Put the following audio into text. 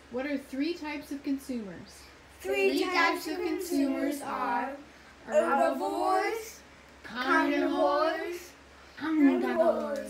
What are three types of consumers? Three types of consumers are herbivores, carnivores, omnivores.